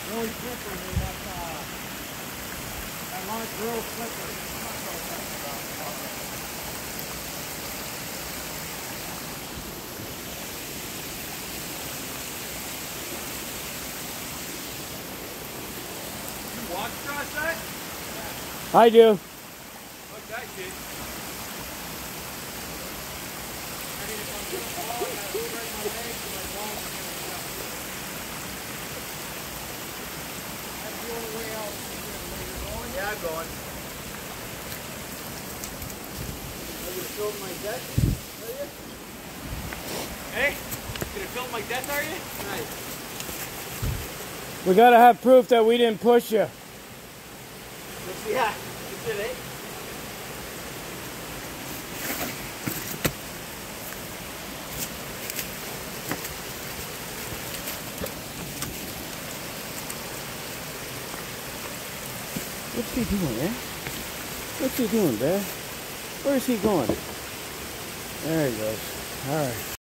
really slippery, man. That line's real slippery. I'm not so excited about it. You watch across that? I do. Okay, kid. I mean, if I'm gonna fall, I gotta straighten my legs so my balls are gonna go. That's the only way out. Where you're going? Yeah, I'm going. Are you gonna film my deck? Are you? Hey? You gonna film my deck, are you? Nice. We gotta have proof that we didn't push you. Yeah, you did it. What's he doing, eh? What's he doing, Bear? Where's he going? There he goes. All right.